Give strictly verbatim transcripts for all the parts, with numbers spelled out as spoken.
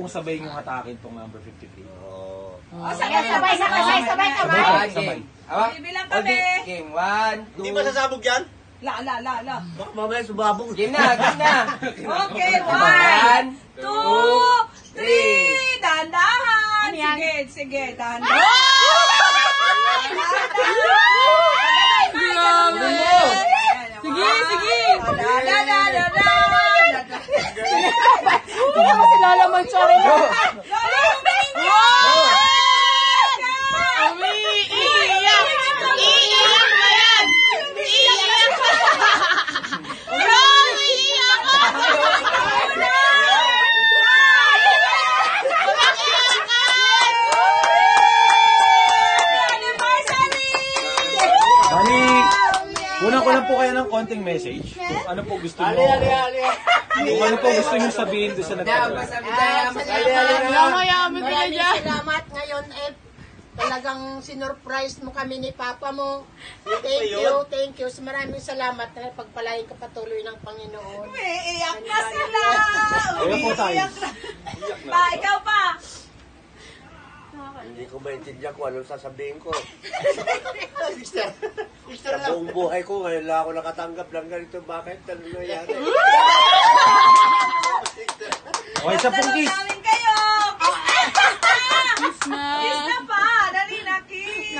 pong sabay yung hatakin tong number fifty-three. Oo. Oh, sabay, sabay, sabay, sabay, sabay, sabay. Sabay, sabay. Bibilang kami. Game, one, two. Hindi masasabog yan? La, la, la, la. Baka mamaya sumabog. Game na, game na. Okay, one, two, three. Dahan-dahan. Sige, sige, dahan-dahan. Sige, sige. Hindi naman si Lola Manchori na. Lola, humingi! Iiyak! Iiyak na yan! Iiyak ka! Bro, iiyak ka! Bali, kunan ko lang po kayo ng konting message. Kung ano po gusto nyo. Kung ano po gusto nyo sabihin doon sa nagtatry. Yamayami ka na Maraming dyan. salamat ngayon eh. Talagang sinurprise mo kami ni Papa mo. Thank you, thank you. Maraming salamat na pagpalain ka patuloy ng Panginoon. May iyak na sila. Kaya po tayo. Umiiyak na. Pa, ikaw pa. Hindi ko maintindihan kung anong sasabihin ko. Mister, Mister Sa buong buhay ko, ngayon lang ako nakatanggap ng ganito. Bakit? Ano nangyari? Okay, sa pong kiss. namin kayo. Kiss na. Kiss na pa. Dali na, kiss.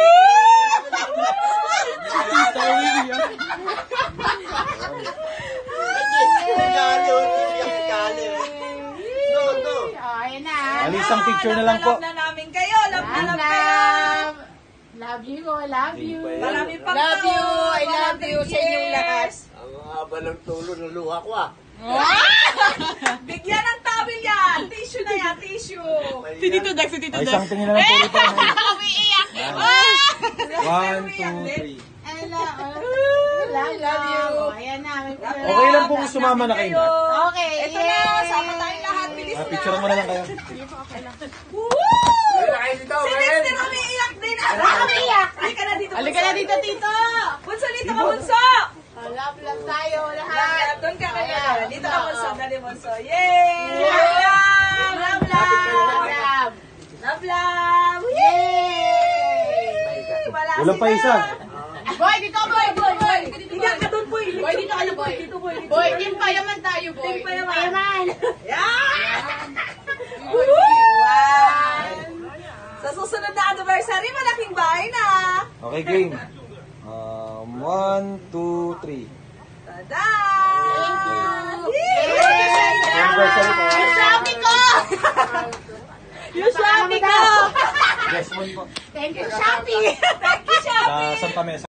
Regalo, regalo. No, no. Ay na. Bali, isang picture na lang po. Love na namin kayo. Love na love kayo. Love. Love you, I love you. Marami pang Love you, taon, I love you sa inyong lahat. Ang haba ng tulo ng luha ko ah. Bigyan ng towel yan. Tissue na yan, tissue. Si Tito Dex, si Tito Ay, Dex. isang tingin na lang po dito. Umiiyak. One, two, three. I love, I love you. Ayan na. Okay lang po kung sumama na kayo. Okay. Ito na, sama tayong lahat. Bilis Ah, na. picture mo na lang kayo. Woo! Ay, dito, Si Mister umiiyak din. Umiiyak. Halika na dito. Halika na dito, Tito. Bunso, dito ka, Bunso. Love, love tayo lahat. Love, doon ka kayo. Dito ka, Bunso. Dali, Bunso. Yay! Love, love. Love, love. Love. Love, love. Yay! Wala Walang pa sila. isa. Boy, dito boy, boy, boy. Iyak ka doon, boy. Boy, dito ka na, boy. Dito, boy. Dito, Boy, team payaman tayo, boy. Team payaman. Yan! Sa susunod na anniversary, malaking bahay na. Okay, game. Um, one, two, three. Tada! Anniversary po. Yung Shopee ko! Yung Shopee ko! Guess one po. Thank you, Shopee. Thank you, Shopee. Sa Santa Mesa.